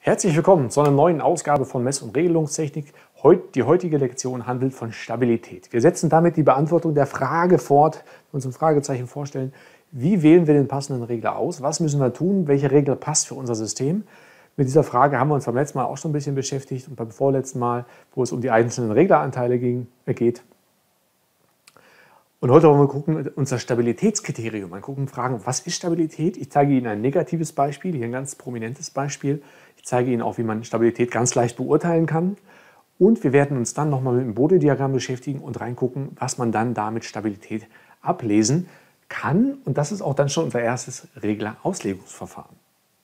Herzlich willkommen zu einer neuen Ausgabe von Mess- und Regelungstechnik. Die heutige Lektion handelt von Stabilität. Wir setzen damit die Beantwortung der Frage fort, uns ein Fragezeichen vorstellen, wie wählen wir den passenden Regler aus, was müssen wir tun, welche Regler passt für unser System. Mit dieser Frage haben wir uns beim letzten Mal auch schon ein bisschen beschäftigt und beim vorletzten Mal, wo es um die einzelnen Regleranteile geht. Und heute wollen wir gucken, unser Stabilitätskriterium angucken, fragen, was ist Stabilität? Ich zeige Ihnen ein negatives Beispiel, hier ein ganz prominentes Beispiel. Ich zeige Ihnen auch, wie man Stabilität ganz leicht beurteilen kann. Und wir werden uns dann nochmal mit dem Bode-Diagramm beschäftigen und reingucken, was man dann da mit Stabilität ablesen kann. Und das ist auch dann schon unser erstes Reglerauslegungsverfahren.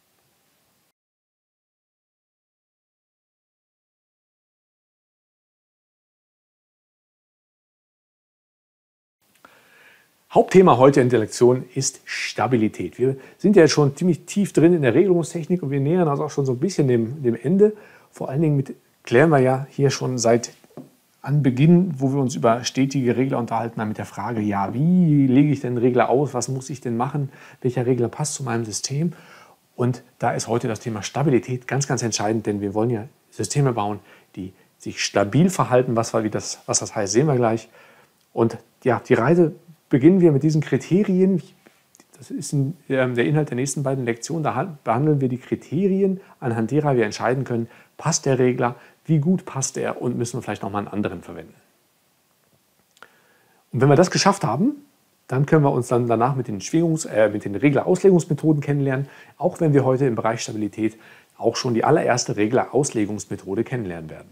Hauptthema heute in der Lektion ist Stabilität. Wir sind ja schon ziemlich tief drin in der Regelungstechnik und wir nähern uns auch schon so ein bisschen dem Ende. Vor allen Dingen klären wir ja hier schon seit Anbeginn, wo wir uns über stetige Regler unterhalten haben, mit der Frage, ja, wie lege ich denn Regler aus, was muss ich denn machen, welcher Regler passt zu meinem System? Und da ist heute das Thema Stabilität ganz, ganz entscheidend, denn wir wollen ja Systeme bauen, die sich stabil verhalten. Was das heißt, sehen wir gleich. Und ja, die Reise beginnen wir mit diesen Kriterien. Das ist der Inhalt der nächsten beiden Lektionen. Da behandeln wir die Kriterien, anhand derer wir entscheiden können, passt der Regler, wie gut passt er und müssen wir vielleicht nochmal einen anderen verwenden. Und wenn wir das geschafft haben, dann können wir uns dann danach mit den Reglerauslegungsmethoden kennenlernen, auch wenn wir heute im Bereich Stabilität auch schon die allererste Reglerauslegungsmethode kennenlernen werden.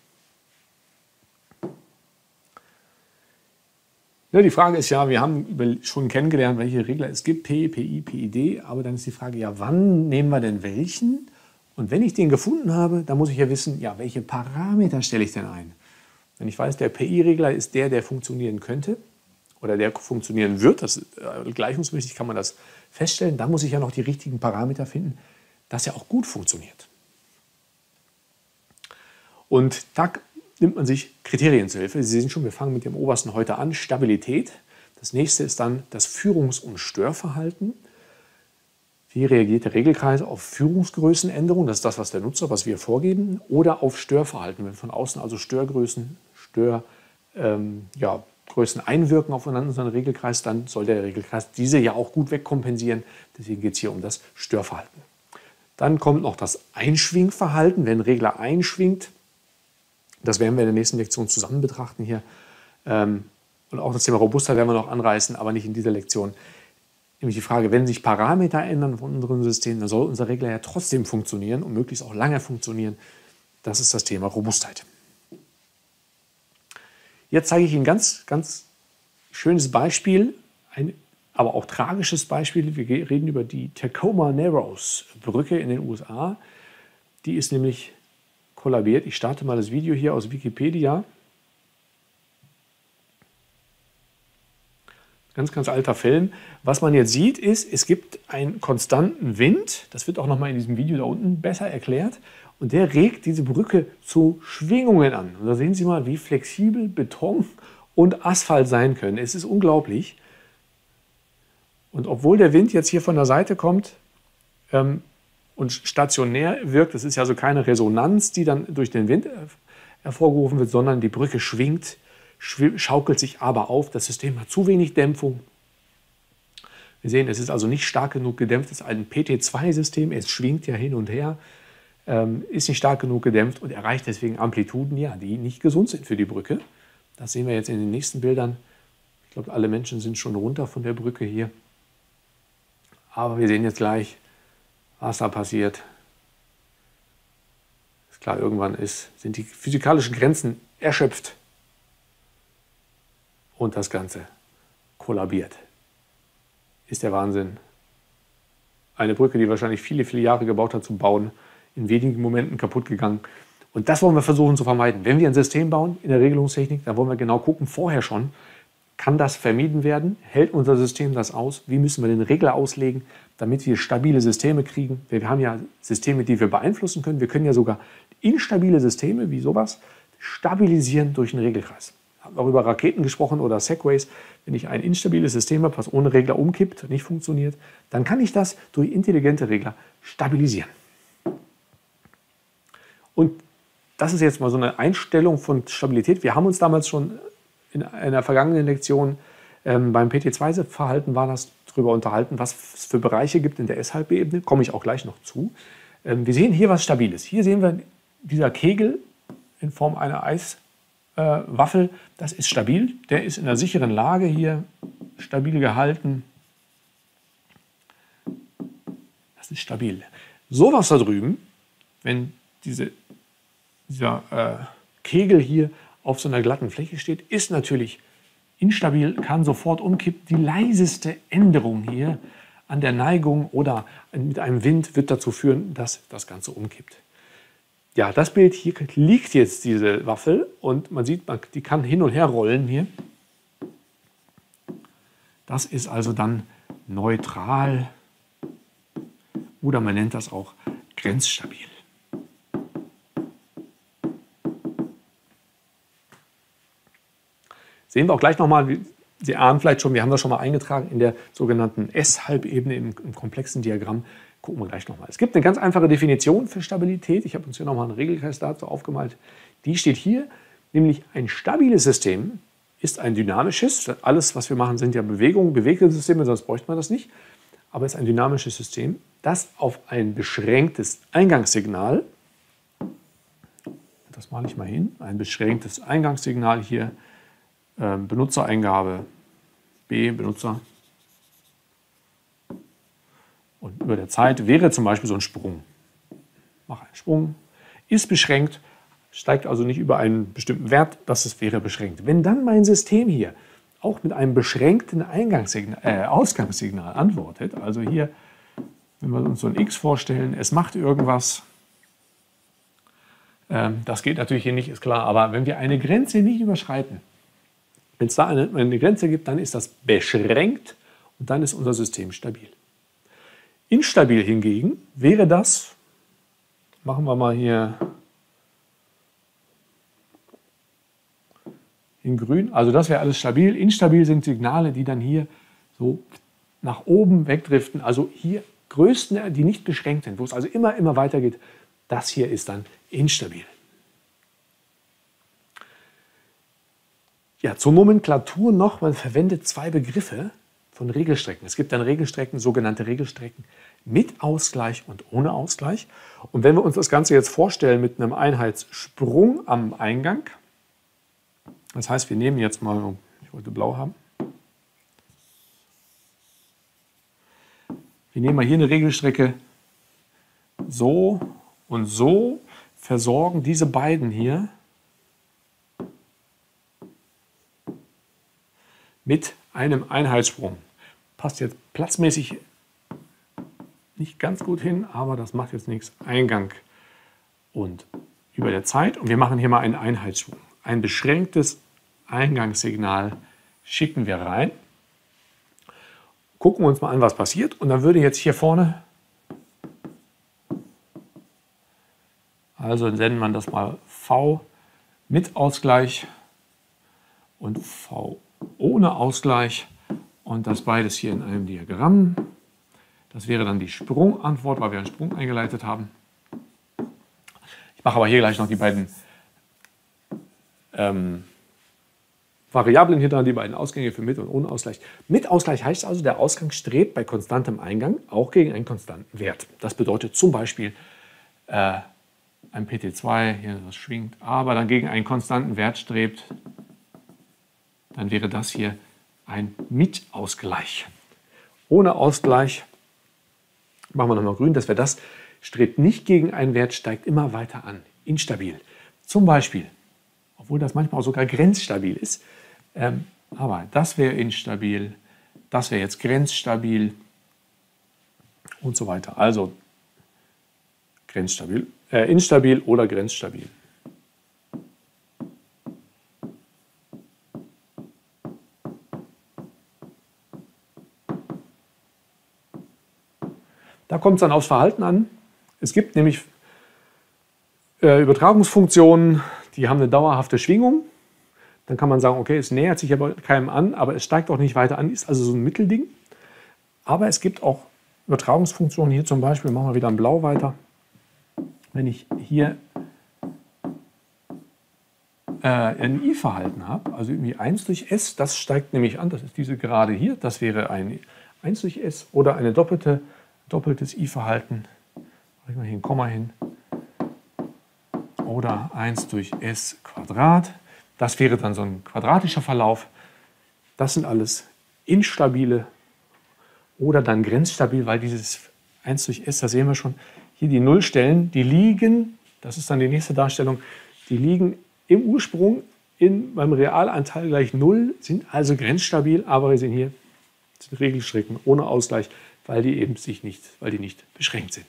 Ja, die Frage ist ja, wir haben schon kennengelernt, welche Regler es gibt, P, PI, PID, aber dann ist die Frage, ja, wann nehmen wir denn welchen? Und wenn ich den gefunden habe, dann muss ich ja wissen, ja, welche Parameter stelle ich denn ein? Wenn ich weiß, der PI-Regler ist der funktionieren könnte oder der funktionieren wird, gleichungsmäßig kann man das feststellen, dann muss ich ja noch die richtigen Parameter finden, dass er auch gut funktioniert. Und da nimmt man sich Kriterien zur Hilfe. Sie sehen schon, wir fangen mit dem obersten heute an, Stabilität. Das nächste ist dann das Führungs- und Störverhalten. Wie reagiert der Regelkreis auf Führungsgrößenänderungen? Das ist das, was der Nutzer, was wir vorgeben. Oder auf Störverhalten, wenn von außen also Störgrößen, Größen einwirken auf unseren Regelkreis, dann soll der Regelkreis diese ja auch gut wegkompensieren. Deswegen geht es hier um das Störverhalten. Dann kommt noch das Einschwingverhalten. Wenn ein Regler einschwingt, das werden wir in der nächsten Lektion zusammen betrachten hier. Und auch das Thema Robustheit werden wir noch anreißen, aber nicht in dieser Lektion. Nämlich die Frage, wenn sich Parameter ändern von unserem System, dann soll unser Regler ja trotzdem funktionieren und möglichst auch lange funktionieren. Das ist das Thema Robustheit. Jetzt zeige ich Ihnen ein ganz, ganz schönes Beispiel, aber auch tragisches Beispiel. Wir reden über die Tacoma Narrows Brücke in den USA. Die ist nämlich kollabiert. Ich starte mal das Video hier aus Wikipedia. Ganz, ganz alter Film. Was man jetzt sieht, ist, es gibt einen konstanten Wind. Das wird auch noch mal in diesem Video da unten besser erklärt. Und der regt diese Brücke zu Schwingungen an. Und da sehen Sie mal, wie flexibel Beton und Asphalt sein können. Es ist unglaublich. Und obwohl der Wind jetzt hier von der Seite kommt, und stationär wirkt, das ist ja also keine Resonanz, die dann durch den Wind hervorgerufen wird, sondern die Brücke schwingt, schaukelt sich aber auf. Das System hat zu wenig Dämpfung. Wir sehen, es ist also nicht stark genug gedämpft. Es ist ein PT2-System, es schwingt ja hin und her, ist nicht stark genug gedämpft und erreicht deswegen Amplituden, ja, die nicht gesund sind für die Brücke. Das sehen wir jetzt in den nächsten Bildern. Ich glaube, alle Menschen sind schon runter von der Brücke hier. Aber wir sehen jetzt gleich, was da passiert. Ist klar, irgendwann sind die physikalischen Grenzen erschöpft und das Ganze kollabiert. Ist der Wahnsinn. Eine Brücke, die wahrscheinlich viele, viele Jahre gebaut hat zum Bauen, in wenigen Momenten kaputt gegangen. Und das wollen wir versuchen zu vermeiden. Wenn wir ein System bauen in der Regelungstechnik, dann wollen wir genau gucken, vorher schon, kann das vermieden werden? Hält unser System das aus? Wie müssen wir den Regler auslegen, damit wir stabile Systeme kriegen? Wir haben ja Systeme, die wir beeinflussen können. Wir können ja sogar instabile Systeme wie sowas stabilisieren durch einen Regelkreis. Ich habe auch über Raketen gesprochen oder Segways. Wenn ich ein instabiles System habe, was ohne Regler umkippt, nicht funktioniert, dann kann ich das durch intelligente Regler stabilisieren. das ist jetzt mal so eine Einstellung von Stabilität. Wir haben uns damals schon in einer vergangenen Lektion beim PT2-Verhalten war das darüber unterhalten, was es für Bereiche gibt in der S-Halb-Ebene. Komme ich auch gleich noch zu. Wir sehen hier was Stabiles. Hier sehen wir dieser Kegel in Form einer Eiswaffel. Das ist stabil. Der ist in einer sicheren Lage hier stabil gehalten. Das ist stabil. Sowas da drüben, wenn dieser Kegel hier auf so einer glatten Fläche steht, ist natürlich instabil, kann sofort umkippen. Die leiseste Änderung hier an der Neigung oder mit einem Wind wird dazu führen, dass das Ganze umkippt. Ja, das Bild hier liegt jetzt diese Waffel und man sieht, die kann hin und her rollen hier. Das ist also dann neutral oder man nennt das auch grenzstabil. Sehen wir auch gleich nochmal, Sie ahnen vielleicht schon, wir haben das schon mal eingetragen in der sogenannten S-Halbebene im komplexen Diagramm. Gucken wir gleich nochmal. Es gibt eine ganz einfache Definition für Stabilität. Ich habe uns hier nochmal einen Regelkreis dazu aufgemalt. Die steht hier, nämlich ein stabiles System ist ein dynamisches. Alles, was wir machen, sind ja Bewegungen, bewegte Systeme, sonst bräuchte man das nicht. Aber es ist ein dynamisches System, das auf ein beschränktes Eingangssignal, das male ich mal hin, ein beschränktes Eingangssignal hier, Benutzereingabe B, Benutzer. Und über der Zeit wäre zum Beispiel so ein Sprung. Mache einen Sprung, ist beschränkt, steigt also nicht über einen bestimmten Wert, wäre beschränkt. Wenn dann mein System hier auch mit einem beschränkten Ausgangssignal antwortet, also hier, wenn wir uns so ein X vorstellen, es macht irgendwas, das geht natürlich hier nicht, ist klar, aber wenn wir eine Grenze nicht überschreiten, wenn es da eine Grenze gibt, dann ist das beschränkt und dann ist unser System stabil. Instabil hingegen wäre das, machen wir mal hier in grün, also das wäre alles stabil. Instabil sind Signale, die dann hier so nach oben wegdriften, also hier größten, die nicht beschränkt sind, wo es also immer weitergeht, das hier ist dann instabil. Ja, zur Nomenklatur noch, man verwendet zwei Begriffe von Regelstrecken. Es gibt dann Regelstrecken, sogenannte Regelstrecken mit Ausgleich und ohne Ausgleich. Und wenn wir uns das Ganze jetzt vorstellen mit einem Einheitssprung am Eingang, das heißt, wir nehmen jetzt mal, ich wollte blau haben, wir nehmen mal hier eine Regelstrecke so und so, versorgen diese beiden hier mit einem Einheitssprung. Passt jetzt platzmäßig nicht ganz gut hin, aber das macht jetzt nichts. Eingang und über der Zeit. Und wir machen hier mal einen Einheitssprung. Ein beschränktes Eingangssignal schicken wir rein. Gucken wir uns mal an, was passiert. Und dann würde jetzt hier vorne, also nennen wir das mal V mit Ausgleich und V ohne Ausgleich und das beides hier in einem Diagramm. Das wäre dann die Sprungantwort, weil wir einen Sprung eingeleitet haben. Ich mache aber hier gleich noch die beiden Variablen hier dran, die beiden Ausgänge für mit und ohne Ausgleich. Mit Ausgleich heißt also, der Ausgang strebt bei konstantem Eingang auch gegen einen konstanten Wert. Das bedeutet zum Beispiel ein PT2, hier das schwingt, aber dann gegen einen konstanten Wert strebt, dann wäre das hier ein Mitausgleich. Ohne Ausgleich, machen wir nochmal grün, das wäre das, strebt nicht gegen einen Wert, steigt immer weiter an, instabil. Zum Beispiel, obwohl das manchmal auch sogar grenzstabil ist, aber das wäre instabil, das wäre jetzt grenzstabil und so weiter. Also grenzstabil, instabil oder grenzstabil. Da kommt es dann aufs Verhalten an. Es gibt nämlich Übertragungsfunktionen, die haben eine dauerhafte Schwingung. Dann kann man sagen, okay, es nähert sich aber keinem an, aber es steigt auch nicht weiter an, ist also so ein Mittelding. Aber es gibt auch Übertragungsfunktionen, hier zum Beispiel, machen wir wieder in Blau weiter. Wenn ich hier ein I-Verhalten habe, also irgendwie 1 durch S, das steigt nämlich an, das ist diese Gerade hier, das wäre ein 1 durch S oder eine doppeltes I-Verhalten, mache ich mal hier ein Komma hin, oder 1 durch S Quadrat, das wäre dann so ein quadratischer Verlauf. Das sind alles instabile oder dann grenzstabil, weil dieses 1 durch S, da sehen wir schon, hier die Nullstellen, die liegen, das ist dann die nächste Darstellung, die liegen im Ursprung beim Realanteil gleich 0, sind also grenzstabil, aber wir sehen hier, sind Regelstrecken ohne Ausgleich, weil die eben nicht beschränkt sind.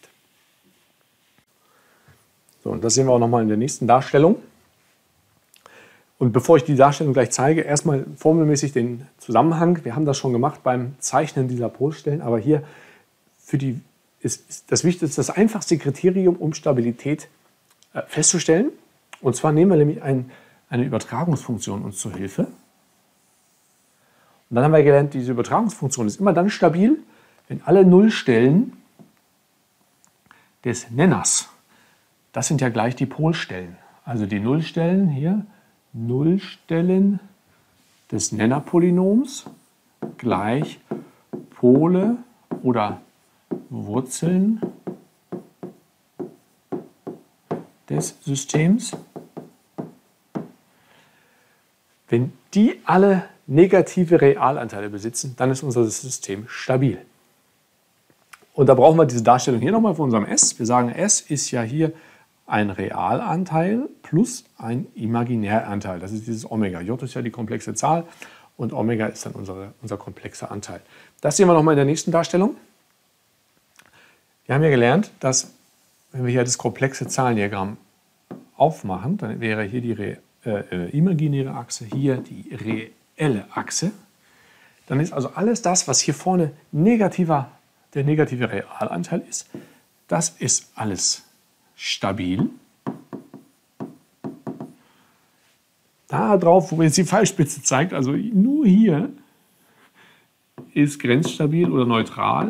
So, und das sehen wir auch nochmal in der nächsten Darstellung. Und bevor ich die Darstellung gleich zeige, erstmal formelmäßig den Zusammenhang. Wir haben das schon gemacht beim Zeichnen dieser Polstellen, aber hier ist das Wichtigste, das einfachste Kriterium, um Stabilität festzustellen. Und zwar nehmen wir nämlich eine Übertragungsfunktion uns zur Hilfe. Und dann haben wir gelernt, diese Übertragungsfunktion ist immer dann stabil, wenn alle Nullstellen des Nenners, das sind ja gleich die Polstellen, also die Nullstellen hier, Nullstellen des Nennerpolynoms gleich Pole oder Wurzeln des Systems. Wenn die alle negative Realanteile besitzen, dann ist unser System stabil. Und da brauchen wir diese Darstellung hier nochmal von unserem S. Wir sagen, S ist ja hier ein Realanteil plus ein Imaginäranteil. Das ist dieses Omega. J ist ja die komplexe Zahl und Omega ist dann unser komplexer Anteil. Das sehen wir nochmal in der nächsten Darstellung. Wir haben ja gelernt, dass, wenn wir hier das komplexe Zahlendiagramm aufmachen, dann wäre hier die imaginäre Achse, hier die reelle Achse. Dann ist also alles das, was hier vorne der negative Realanteil ist, das ist alles stabil. Da drauf, wo jetzt die Pfeilspitze zeigt, also nur hier ist grenzstabil oder neutral.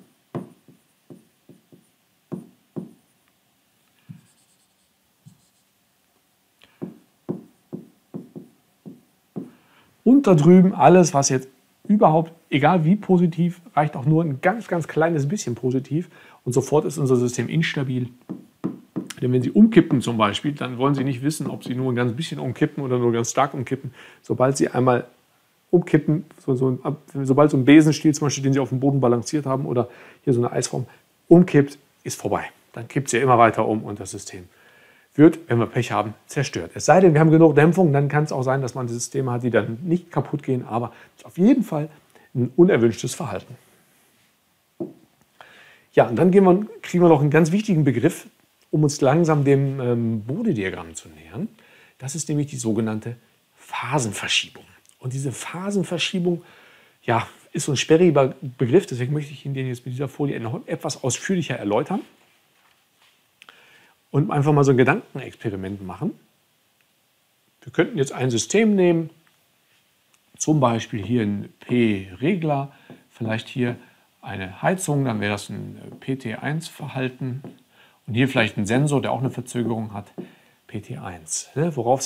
Und da drüben alles, was jetzt überhaupt, egal wie positiv, reicht auch nur ein ganz, ganz kleines bisschen positiv und sofort ist unser System instabil. Denn wenn Sie umkippen zum Beispiel, dann wollen Sie nicht wissen, ob Sie nur ein ganz bisschen umkippen oder nur ganz stark umkippen. Sobald Sie einmal umkippen, sobald so ein Besenstiel zum Beispiel, den Sie auf dem Boden balanciert haben oder hier so eine Eisform umkippt, ist vorbei. Dann kippt es ja immer weiter um und das System wird, wenn wir Pech haben, zerstört. Es sei denn, wir haben genug Dämpfung, dann kann es auch sein, dass man Systeme hat, die dann nicht kaputt gehen, aber es ist auf jeden Fall ein unerwünschtes Verhalten. Ja, und dann kriegen wir noch einen ganz wichtigen Begriff, um uns langsam dem Bode-Diagramm zu nähern. Das ist nämlich die sogenannte Phasenverschiebung. Und diese Phasenverschiebung, ja, ist so ein sperriger Begriff, deswegen möchte ich Ihnen den jetzt mit dieser Folie noch etwas ausführlicher erläutern. Und einfach mal so ein Gedankenexperiment machen. Wir könnten jetzt ein System nehmen, zum Beispiel hier ein P-Regler, vielleicht hier eine Heizung, dann wäre das ein PT1-Verhalten. Und hier vielleicht ein Sensor, der auch eine Verzögerung hat, PT1. Worauf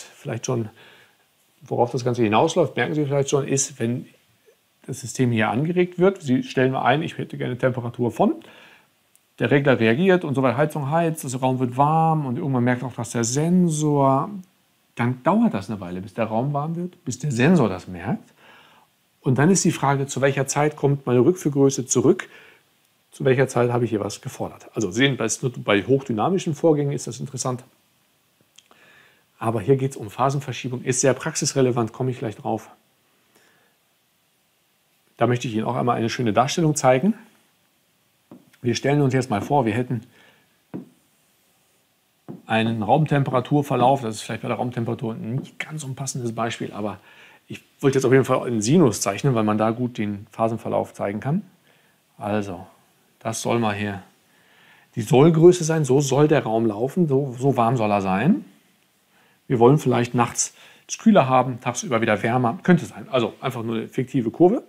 das Ganze hinausläuft, merken Sie vielleicht schon, ist, wenn das System hier angeregt wird, Sie stellen mal ein, ich hätte gerne Temperatur von, der Regler reagiert und so weiter, Heizung heizt, der Raum wird warm und irgendwann merkt auch, dass der Sensor, dann dauert das eine Weile, bis der Raum warm wird, bis der Sensor das merkt. Und dann ist die Frage, zu welcher Zeit kommt meine Rückführgröße zurück, zu welcher Zeit habe ich hier was gefordert. Also sehen, bei hochdynamischen Vorgängen ist das interessant. Aber hier geht es um Phasenverschiebung, ist sehr praxisrelevant, komme ich gleich drauf. Da möchte ich Ihnen auch einmal eine schöne Darstellung zeigen. Wir stellen uns jetzt mal vor, wir hätten einen Raumtemperaturverlauf. Das ist vielleicht bei der Raumtemperatur ein nicht ganz umfassendes Beispiel, aber ich wollte jetzt auf jeden Fall einen Sinus zeichnen, weil man da gut den Phasenverlauf zeigen kann. Also, das soll mal hier die Sollgröße sein. So soll der Raum laufen, so warm soll er sein. Wir wollen vielleicht nachts es kühler haben, tagsüber wieder wärmer. Könnte sein. Also einfach nur eine fiktive Kurve.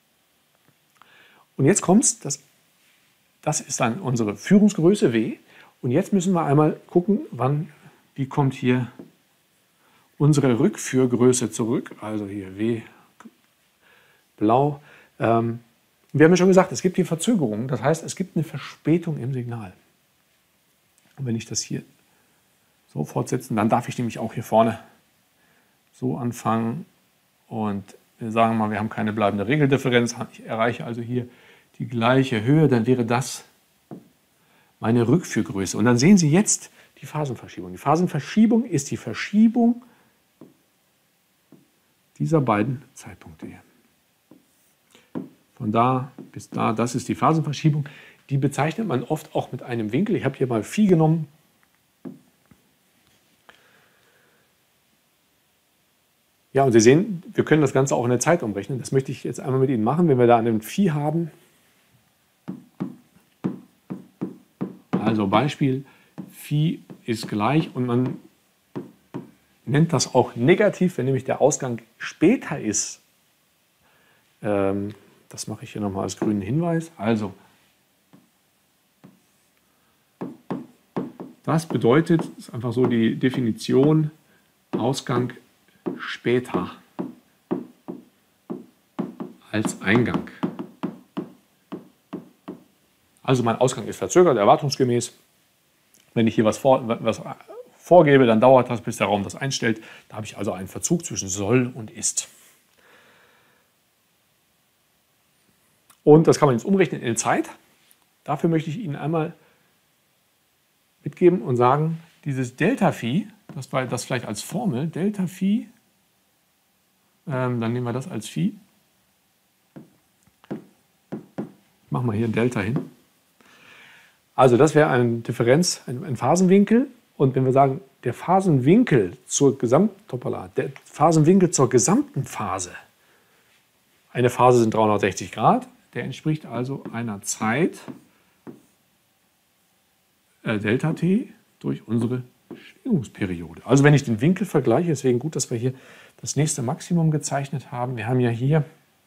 Und jetzt kommt es, das ist dann unsere Führungsgröße W. Und jetzt müssen wir einmal gucken, wie kommt hier unsere Rückführgröße zurück, also hier W blau. Wir haben ja schon gesagt, es gibt hier Verzögerungen, das heißt, es gibt eine Verspätung im Signal. Und wenn ich das hier so fortsetze, dann darf ich nämlich auch hier vorne so anfangen und wir sagen mal, wir haben keine bleibende Regeldifferenz, ich erreiche also hier die gleiche Höhe, dann wäre das meine Rückführgröße. Und dann sehen Sie jetzt die Phasenverschiebung. Die Phasenverschiebung ist die Verschiebung dieser beiden Zeitpunkte hier. Von da bis da, das ist die Phasenverschiebung. Die bezeichnet man oft auch mit einem Winkel. Ich habe hier mal Phi genommen. Ja, und Sie sehen, wir können das Ganze auch in der Zeit umrechnen. Das möchte ich jetzt einmal mit Ihnen machen, wenn wir da einen Phi haben. Also Beispiel, Phi ist gleich und man nennt das auch negativ, wenn nämlich der Ausgang später ist. Das mache ich hier nochmal als grünen Hinweis. Also, das bedeutet, das ist einfach so die Definition, Ausgang später als Eingang. Also mein Ausgang ist verzögert, erwartungsgemäß. Wenn ich hier was vorgebe, dann dauert das, bis der Raum das einstellt. Da habe ich also einen Verzug zwischen soll und ist. Und das kann man jetzt umrechnen in Zeit. Dafür möchte ich Ihnen einmal mitgeben und sagen, dieses Delta-Phi, das war das vielleicht als Formel, Delta-Phi, dann nehmen wir das als Phi. Machen wir hier ein Delta hin. Also das wäre eine Differenz, ein Phasenwinkel. Und wenn wir sagen, der Phasenwinkel zur Phasenwinkel zur gesamten Phase, eine Phase sind 360 Grad, der entspricht also einer Zeit Delta t durch unsere Schwingungsperiode. Also wenn ich den Winkel vergleiche, deswegen gut, dass wir hier das nächste Maximum gezeichnet haben. Wir haben ja hier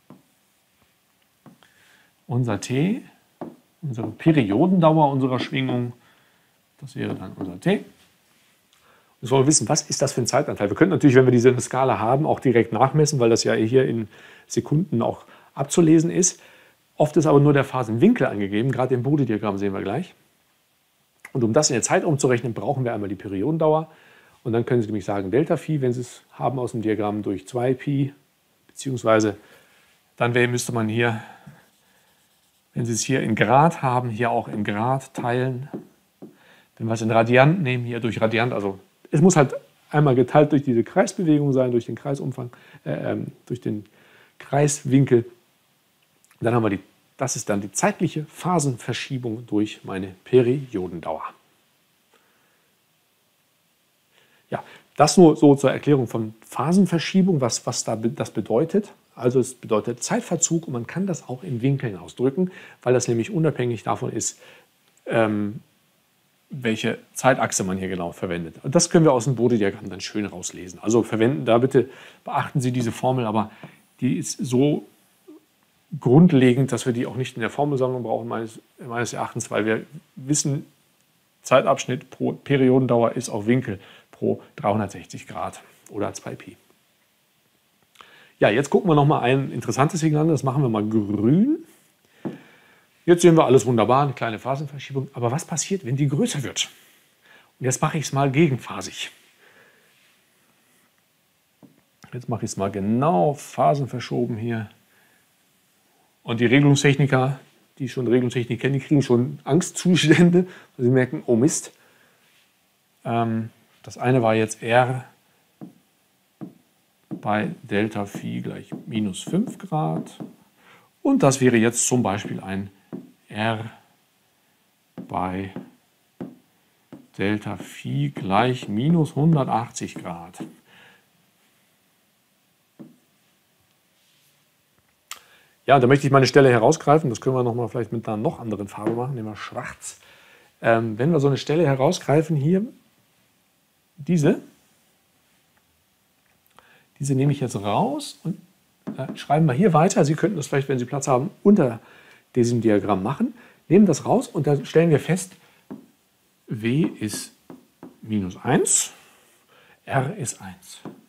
unser t, unsere Periodendauer unserer Schwingung. Das wäre dann unser t. Jetzt wollen wir wissen, was ist das für ein Zeitanteil? Wir können natürlich, wenn wir diese Skala haben, auch direkt nachmessen, weil das ja hier in Sekunden auch abzulesen ist. Oft ist aber nur der Phasenwinkel angegeben, gerade im Bode-Diagramm sehen wir gleich. Und um das in der Zeit umzurechnen, brauchen wir einmal die Periodendauer. Und dann können Sie nämlich sagen Delta Phi, wenn Sie es haben aus dem Diagramm, durch 2 Pi, beziehungsweise dann müsste man hier, wenn Sie es hier in Grad haben, hier auch in Grad teilen. Wenn wir es in Radiant nehmen, hier durch Radiant, also es muss halt einmal geteilt durch diese Kreisbewegung sein, durch den Kreisumfang, durch den Kreiswinkel. Dann haben wir das ist dann die zeitliche Phasenverschiebung durch meine Periodendauer. Ja, das nur so zur Erklärung von Phasenverschiebung, was das bedeutet. Also es bedeutet Zeitverzug und man kann das auch in Winkeln ausdrücken, weil das nämlich unabhängig davon ist, welche Zeitachse man hier genau verwendet. Und das können wir aus dem Bode-Diagramm dann schön rauslesen. Also verwenden da bitte, beachten Sie diese Formel, aber die ist so grundlegend, dass wir die auch nicht in der Formelsammlung brauchen, meines Erachtens, weil wir wissen, Zeitabschnitt pro Periodendauer ist auch Winkel pro 360 Grad oder 2 Pi. Ja, jetzt gucken wir noch mal ein interessantes Signal, das machen wir mal grün. Jetzt sehen wir alles wunderbar, eine kleine Phasenverschiebung. Aber was passiert, wenn die größer wird? Und jetzt mache ich es mal gegenphasig. Jetzt mache ich es mal genau phasenverschoben hier. Und die Regelungstechniker, die schon Regelungstechnik kennen, die kriegen schon Angstzustände, weil sie merken, oh Mist. Das eine war jetzt R bei Delta Phi gleich minus 5 Grad. Und das wäre jetzt zum Beispiel ein R bei Delta Phi gleich minus 180 Grad. Ja, da möchte ich meine Stelle herausgreifen. Das können wir noch mal vielleicht mit einer noch anderen Farbe machen, nehmen wir schwarz. Wenn wir so eine Stelle herausgreifen, hier, diese nehme ich jetzt raus und schreiben wir hier weiter. Sie könnten das vielleicht, wenn Sie Platz haben, unter diesem Diagramm machen. Nehmen das raus und dann stellen wir fest, W ist minus 1, R ist 1.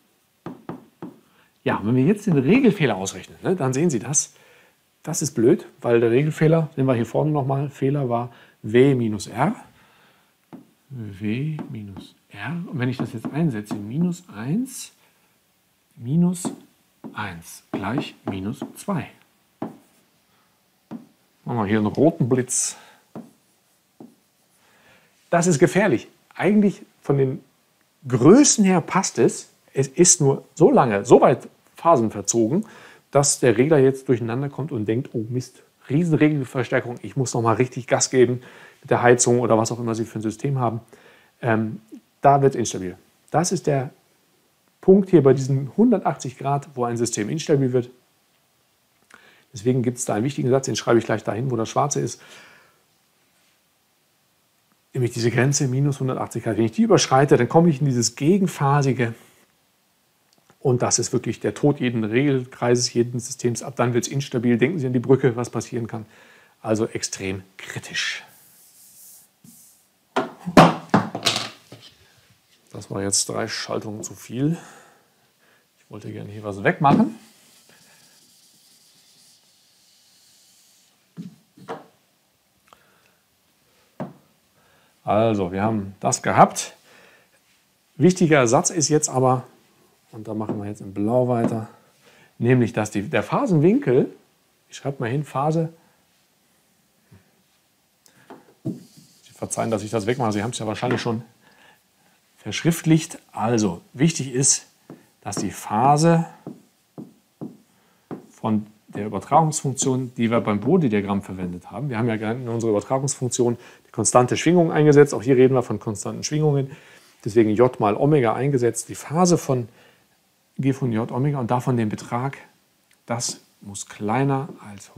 Ja, wenn wir jetzt den Regelfehler ausrechnen, ne, dann sehen Sie das. Das ist blöd, weil der Regelfehler, sehen wir hier vorne nochmal, Fehler war W minus R. W minus R. Und wenn ich das jetzt einsetze, minus 1 gleich minus 2. Machen wir hier einen roten Blitz. Das ist gefährlich. Eigentlich von den Größen her passt es. Es ist nur so lange, so weit phasenverzogen, dass der Regler jetzt durcheinander kommt und denkt, oh Mist, Riesenregelverstärkung, ich muss noch mal richtig Gas geben mit der Heizung oder was auch immer Sie für ein System haben. Da wird es instabil. Das ist der Punkt hier bei diesen 180 Grad, wo ein System instabil wird. Deswegen gibt es da einen wichtigen Satz, den schreibe ich gleich dahin, wo das Schwarze ist. Nämlich diese Grenze minus 180 Grad. Wenn ich die überschreite, dann komme ich in dieses Gegenphasige. Und das ist wirklich der Tod jeden Regelkreises, jeden Systems. Ab dann wird es instabil. Denken Sie an die Brücke, was passieren kann. Also extrem kritisch. Das war jetzt 3 Schaltungen zu viel. Ich wollte gerne hier was wegmachen. Also, wir haben das gehabt. Wichtiger Satz ist jetzt aber, und da machen wir jetzt in Blau weiter, nämlich, dass der Phasenwinkel, ich schreibe mal hin, Phase, Sie verzeihen, dass ich das wegmache, Sie haben es ja wahrscheinlich schon verschriftlicht. Also, wichtig ist, dass die Phase von der Übertragungsfunktion, die wir beim Bode-Diagramm verwendet haben. Wir haben ja in unserer Übertragungsfunktion die konstante Schwingung eingesetzt. Auch hier reden wir von konstanten Schwingungen. Deswegen J mal Omega eingesetzt. Die Phase von G von J Omega und davon den Betrag, das muss kleiner als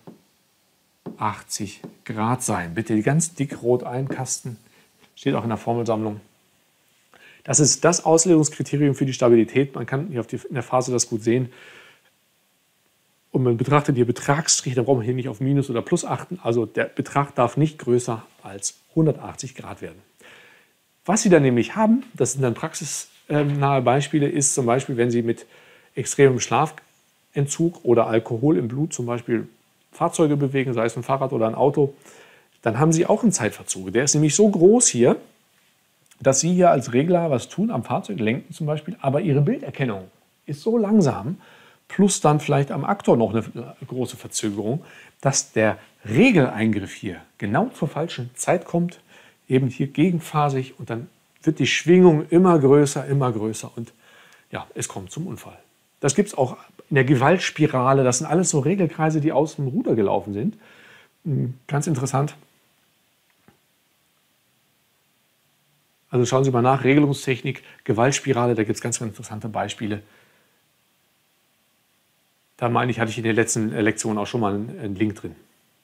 180 Grad sein. Bitte ganz dick rot einkasten. Steht auch in der Formelsammlung. Das ist das Auslegungskriterium für die Stabilität. Man kann hier in der Phase das gut sehen. Und man betrachtet hier Betragsstrich, da braucht man hier nicht auf Minus oder Plus achten. Also der Betrag darf nicht größer als 180 Grad werden. Was Sie dann nämlich haben, das sind dann praxisnahe Beispiele, ist zum Beispiel, wenn Sie mit extremem Schlafentzug oder Alkohol im Blut zum Beispiel Fahrzeuge bewegen, sei es ein Fahrrad oder ein Auto, dann haben Sie auch einen Zeitverzug. Der ist nämlich so groß hier, dass Sie hier als Regler was tun am Fahrzeug, lenken zum Beispiel, aber Ihre Bilderkennung ist so langsam, plus dann vielleicht am Aktor noch eine große Verzögerung, dass der Regeleingriff hier genau zur falschen Zeit kommt, eben hier gegenphasig und dann wird die Schwingung immer größer und ja, es kommt zum Unfall. Das gibt es auch in der Gewaltspirale, das sind alles so Regelkreise, die aus dem Ruder gelaufen sind. Ganz interessant. Also schauen Sie mal nach, Regelungstechnik, Gewaltspirale, da gibt es ganz, ganz interessante Beispiele. Da meine ich, hatte ich in der letzten Lektion auch schon mal einen Link drin.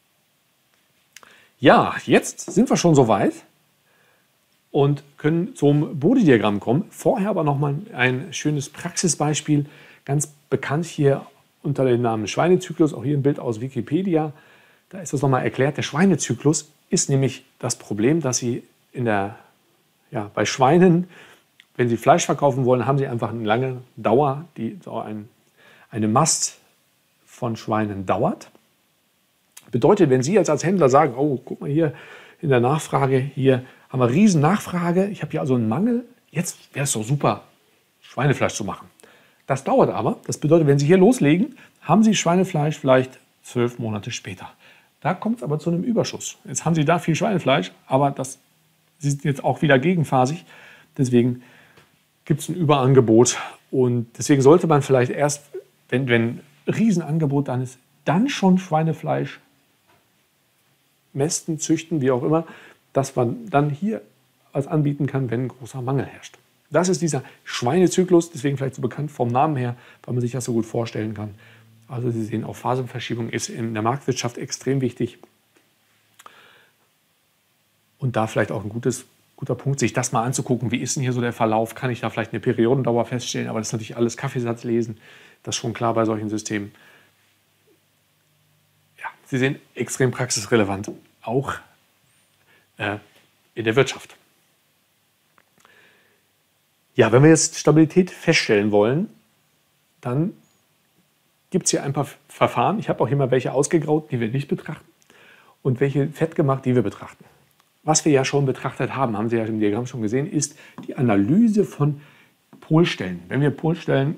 Ja, jetzt sind wir schon soweit und können zum Bode-Diagramm kommen. Vorher aber noch mal ein schönes Praxisbeispiel, ganz bekannt hier unter dem Namen Schweinezyklus, auch hier ein Bild aus Wikipedia. Da ist das nochmal erklärt. Der Schweinezyklus ist nämlich das Problem, dass Sie bei Schweinen, wenn Sie Fleisch verkaufen wollen, haben Sie einfach eine lange Dauer, die so eine Mast von Schweinen dauert. Bedeutet, wenn Sie jetzt als Händler sagen, oh, guck mal hier in der Nachfrage, hier haben wir riesen Nachfrage, ich habe hier also einen Mangel, jetzt wäre es doch super, Schweinefleisch zu machen. Das dauert aber, das bedeutet, wenn Sie hier loslegen, haben Sie Schweinefleisch vielleicht 12 Monate später. Da kommt es aber zu einem Überschuss. Jetzt haben Sie da viel Schweinefleisch, aber Sie sind jetzt auch wieder gegenphasig, deswegen gibt es ein Überangebot und deswegen sollte man vielleicht erst, wenn Riesenangebot dann ist, dann schon Schweinefleisch mästen, züchten, wie auch immer, dass man dann hier was anbieten kann, wenn ein großer Mangel herrscht. Das ist dieser Schweinezyklus, deswegen vielleicht so bekannt vom Namen her, weil man sich das so gut vorstellen kann. Also Sie sehen, auch Phasenverschiebung ist in der Marktwirtschaft extrem wichtig. Und da vielleicht auch ein guter Punkt, sich das mal anzugucken, wie ist denn hier so der Verlauf, kann ich da vielleicht eine Periodendauer feststellen, aber das ist natürlich alles Kaffeesatz lesen, das ist schon klar bei solchen Systemen. Ja, Sie sehen, extrem praxisrelevant, auch in der Wirtschaft. Ja, wenn wir jetzt Stabilität feststellen wollen, dann gibt es hier ein paar Verfahren. Ich habe auch hier mal welche ausgegraut, die wir nicht betrachten und welche fett gemacht, die wir betrachten. Was wir ja schon betrachtet haben, haben Sie ja im Diagramm schon gesehen, ist die Analyse von Polstellen. Wenn wir Polstellen,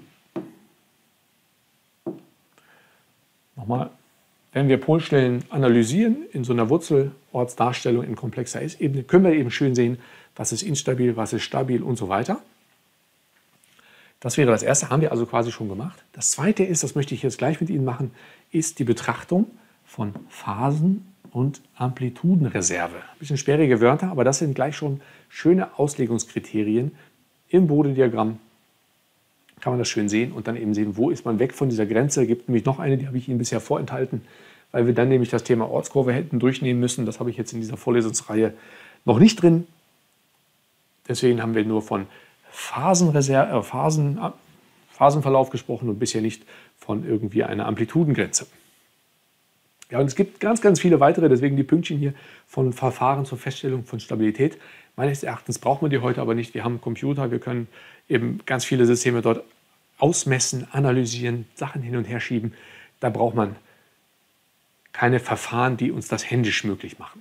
wenn wir Polstellen analysieren in so einer Wurzelortsdarstellung in komplexer S-Ebene, können wir eben schön sehen, was ist instabil, was ist stabil und so weiter. Das wäre das Erste, haben wir also quasi schon gemacht. Das Zweite ist, das möchte ich jetzt gleich mit Ihnen machen, ist die Betrachtung von Phasen- und Amplitudenreserve. Ein bisschen sperrige Wörter, aber das sind gleich schon schöne Auslegungskriterien. Im Bodediagramm kann man das schön sehen und dann eben sehen, wo ist man weg von dieser Grenze. Es gibt nämlich noch eine, die habe ich Ihnen bisher vorenthalten, weil wir dann nämlich das Thema Ortskurve hätten durchnehmen müssen. Das habe ich jetzt in dieser Vorlesungsreihe noch nicht drin. Deswegen haben wir nur von Phasenverlauf gesprochen und bisher nicht von irgendwie einer Amplitudengrenze. Ja, und es gibt ganz, ganz viele weitere, deswegen die Pünktchen hier von Verfahren zur Feststellung von Stabilität. Meines Erachtens braucht man die heute aber nicht. Wir haben einen Computer, wir können eben ganz viele Systeme dort ausmessen, analysieren, Sachen hin und her schieben. Da braucht man keine Verfahren, die uns das händisch möglich machen.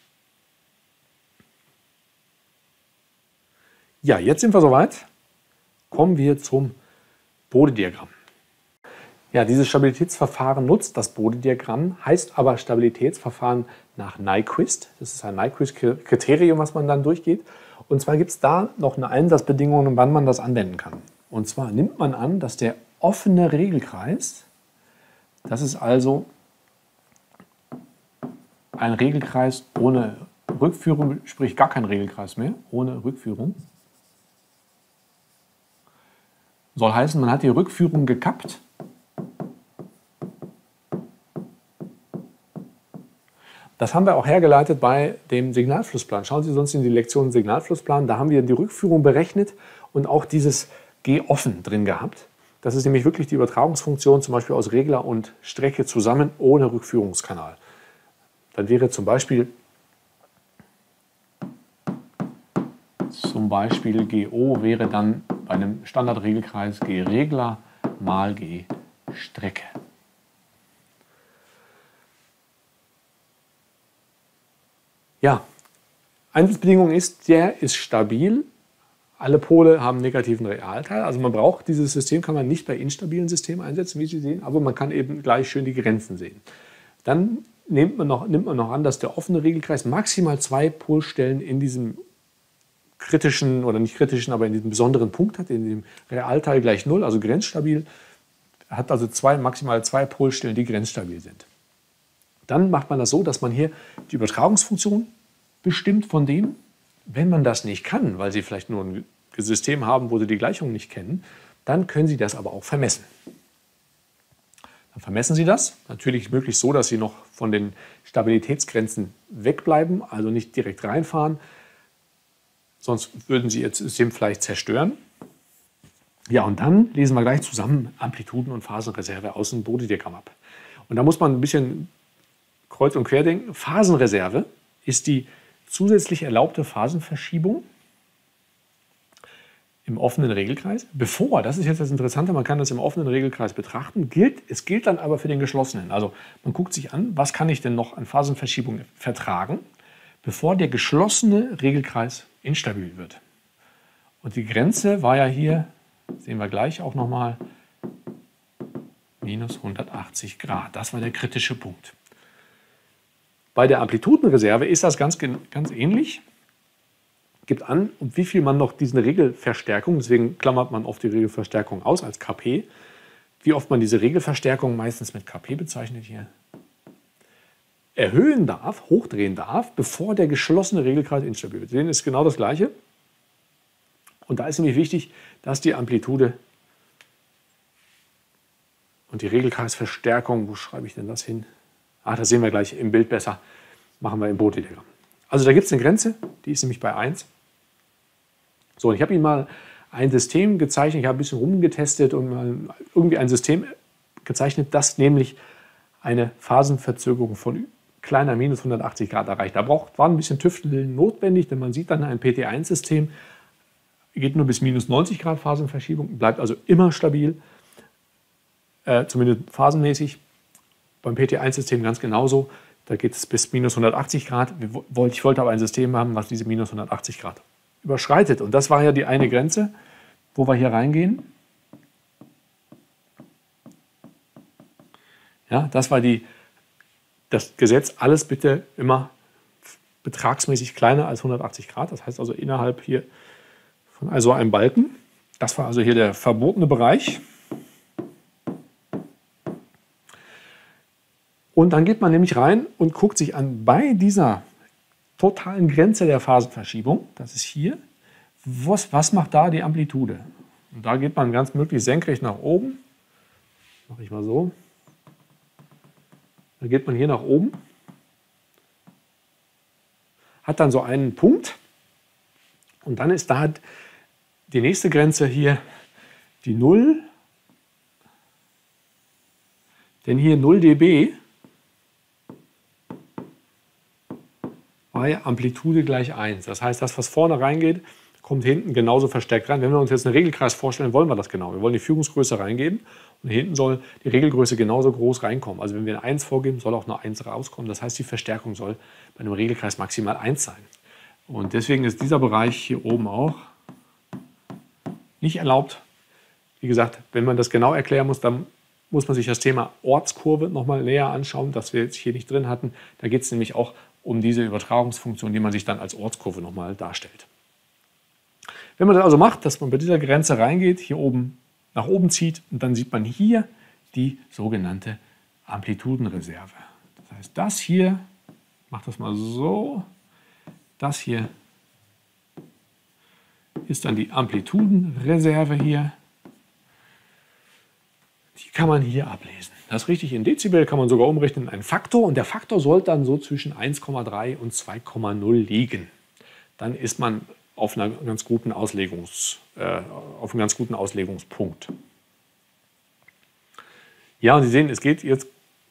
Ja, jetzt sind wir soweit. Kommen wir zum Bodediagramm. Ja, dieses Stabilitätsverfahren nutzt das Bodediagramm, heißt aber Stabilitätsverfahren nach Nyquist. Das ist ein Nyquist-Kriterium, was man dann durchgeht. Und zwar gibt es da noch eine Einsatzbedingung, wann man das anwenden kann. Und zwar nimmt man an, dass der offene Regelkreis, das ist also ein Regelkreis ohne Rückführung, sprich gar kein Regelkreis mehr, ohne Rückführung. Soll heißen, man hat die Rückführung gekappt. Das haben wir auch hergeleitet bei dem Signalflussplan. Schauen Sie sonst in die Lektion Signalflussplan. Da haben wir die Rückführung berechnet und auch dieses G offen drin gehabt. Das ist nämlich wirklich die Übertragungsfunktion, zum Beispiel aus Regler und Strecke zusammen ohne Rückführungskanal. Dann wäre zum Beispiel GO wäre dann bei einem Standardregelkreis G Regler mal G Strecke. Ja, Einsatzbedingung ist, der ist stabil. Alle Pole haben negativen Realteil. Also man braucht dieses System, kann man nicht bei instabilen Systemen einsetzen, wie Sie sehen, aber man kann eben gleich schön die Grenzen sehen. Dann nimmt man noch an, dass der offene Regelkreis maximal 2 Polstellen in diesem kritischen oder nicht kritischen, aber in diesem besonderen Punkt hat, in dem Realteil gleich 0, also grenzstabil. Er hat also maximal 2 Polstellen, die grenzstabil sind. Dann macht man das so, dass man hier die Übertragungsfunktion bestimmt von dem. Wenn man das nicht kann, weil Sie vielleicht nur ein System haben, wo Sie die Gleichung nicht kennen, dann können Sie das aber auch vermessen. Dann vermessen Sie das, natürlich möglichst so, dass Sie noch von den Stabilitätsgrenzen wegbleiben, also nicht direkt reinfahren, sonst würden Sie Ihr System vielleicht zerstören. Ja, und dann lesen wir gleich zusammen Amplituden- und Phasenreserve aus dem Bodediagramm ab. Und da muss man ein bisschen kreuz und quer denken. Phasenreserve ist die zusätzlich erlaubte Phasenverschiebung im offenen Regelkreis. Bevor, das ist jetzt das Interessante, man kann das im offenen Regelkreis betrachten, es gilt dann aber für den geschlossenen. Also man guckt sich an, was kann ich denn noch an Phasenverschiebung vertragen, bevor der geschlossene Regelkreis instabil wird. Und die Grenze war ja hier, sehen wir gleich auch nochmal, minus 180 Grad. Das war der kritische Punkt. Bei der Amplitudenreserve ist das ganz ähnlich. Gibt an, um wie viel man noch diesen Regelverstärkung, deswegen klammert man oft die Regelverstärkung aus als KP, wie oft man diese Regelverstärkung, meistens mit KP bezeichnet hier, erhöhen darf, hochdrehen darf, bevor der geschlossene Regelkreis instabil wird. Sie sehen, ist genau das Gleiche. Und da ist nämlich wichtig, dass die Amplitude und die Regelkreisverstärkung, wo schreibe ich denn das hin? Das sehen wir gleich im Bild besser, machen wir im Bodediagramm. Also da gibt es eine Grenze, die ist nämlich bei 1. So, und ich habe Ihnen mal ein System gezeichnet, ich habe ein bisschen rumgetestet und mal irgendwie ein System gezeichnet, das nämlich eine Phasenverzögerung von kleiner minus 180 Grad erreicht. Da war ein bisschen Tüfteln notwendig, denn man sieht dann ein PT1-System, geht nur bis minus 90 Grad Phasenverschiebung, bleibt also immer stabil. zumindest phasenmäßig. Beim PT1-System ganz genauso. Da geht es bis minus 180 Grad. Ich wollte aber ein System haben, was diese minus 180 Grad überschreitet. Und das war ja die eine Grenze, wo wir hier reingehen. Ja, das war das Gesetz, alles bitte immer betragsmäßig kleiner als 180 Grad. Das heißt also innerhalb hier von also einem Balken. Das war also hier der verbotene Bereich. Und dann geht man nämlich rein und guckt sich an, bei dieser totalen Grenze der Phasenverschiebung, das ist hier, was macht da die Amplitude? Und da geht man ganz möglich senkrecht nach oben. Mache ich mal so. Da geht man hier nach oben. Hat dann so einen Punkt. Und dann ist da die nächste Grenze hier die 0. Denn hier 0 dB bei Amplitude gleich 1. Das heißt, das, was vorne reingeht, kommt hinten genauso verstärkt rein. Wenn wir uns jetzt einen Regelkreis vorstellen, wollen wir das genau. Wir wollen die Fügungsgröße reingeben und hinten soll die Regelgröße genauso groß reinkommen. Also wenn wir eine 1 vorgeben, soll auch nur 1 rauskommen. Das heißt, die Verstärkung soll bei einem Regelkreis maximal 1 sein. Und deswegen ist dieser Bereich hier oben auch nicht erlaubt. Wie gesagt, wenn man das genau erklären muss, dann muss man sich das Thema Ortskurve nochmal näher anschauen, das wir jetzt hier nicht drin hatten. Da geht es nämlich auch um diese Übertragungsfunktion, die man sich dann als Ortskurve nochmal darstellt. Wenn man das also macht, dass man bei dieser Grenze reingeht, hier oben nach oben zieht und dann sieht man hier die sogenannte Amplitudenreserve. Das heißt, das hier, ich mache das mal so, das hier ist dann die Amplitudenreserve hier. Die kann man hier ablesen. Das ist richtig, in Dezibel kann man sogar umrechnen in einen Faktor und der Faktor sollte dann so zwischen 1,3 und 2,0 liegen. Dann ist man auf einem ganz guten Auslegungspunkt. Ja, und Sie sehen, es geht jetzt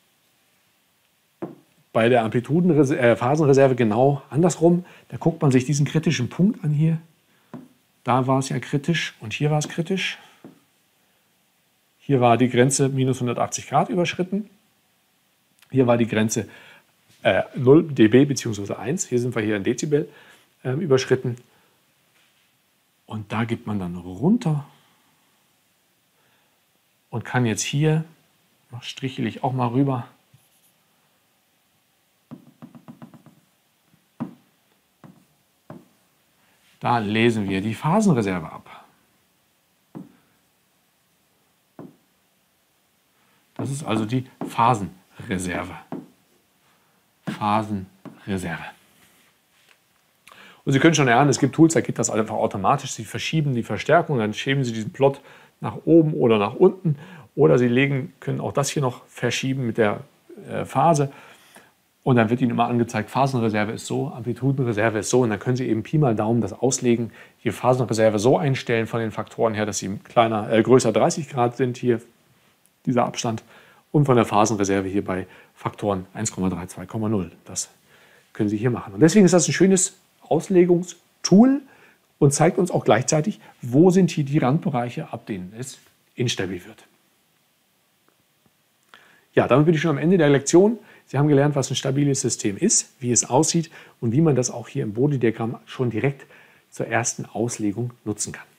bei der Phasenreserve genau andersrum. Da guckt man sich diesen kritischen Punkt an hier. Da war es ja kritisch und hier war es kritisch. Hier war die Grenze minus 180 Grad überschritten. Hier war die Grenze 0 dB bzw. 1. Hier sind wir hier in Dezibel überschritten. Und da geht man dann runter und kann jetzt hier, strichel ich auch mal rüber, da lesen wir die Phasenreserve ab. Das ist also die Phasenreserve. Phasenreserve. Und Sie können schon erahnen, es gibt Tools, da geht das einfach automatisch. Sie verschieben die Verstärkung, dann schieben Sie diesen Plot nach oben oder nach unten. Oder Sie können auch das hier noch verschieben mit der Phase. Und dann wird Ihnen immer angezeigt, Phasenreserve ist so, Amplitudenreserve ist so. Und dann können Sie eben Pi mal Daumen das auslegen, die Phasenreserve so einstellen von den Faktoren her, dass sie größer 30 Grad sind hier, dieser Abstand. Und von der Phasenreserve hier bei Faktoren 1,3, 2,0. Das können Sie hier machen. Und deswegen ist das ein schönes Auslegungstool und zeigt uns auch gleichzeitig, wo sind hier die Randbereiche, ab denen es instabil wird. Ja, damit bin ich schon am Ende der Lektion. Sie haben gelernt, was ein stabiles System ist, wie es aussieht und wie man das auch hier im Body-Diagramm schon direkt zur ersten Auslegung nutzen kann.